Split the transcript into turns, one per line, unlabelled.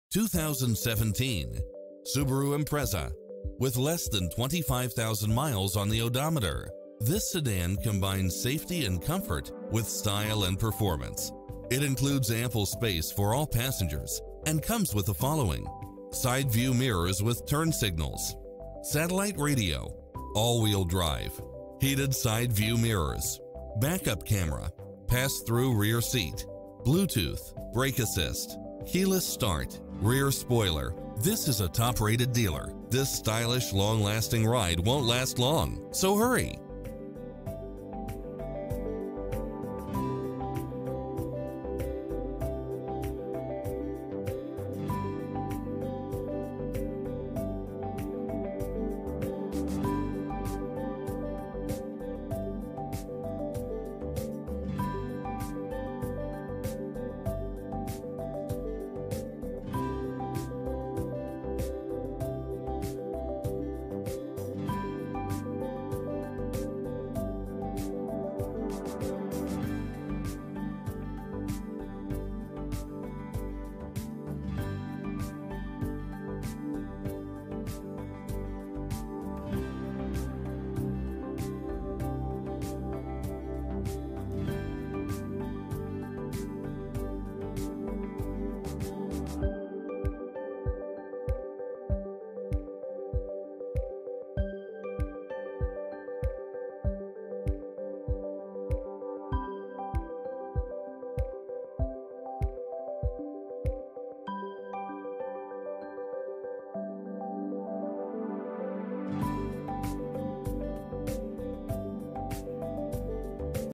2017 Subaru Impreza. With less than 25,000 miles on the odometer, this sedan combines safety and comfort with style and performance. It includes ample space for all passengers and comes with the following: side view mirrors with turn signals, satellite radio, all-wheel drive, heated side view mirrors, backup camera, pass-through rear seat, Bluetooth, brake assist, keyless start, rear spoiler. This is a top-rated dealer. This stylish, long-lasting ride won't last long, so hurry!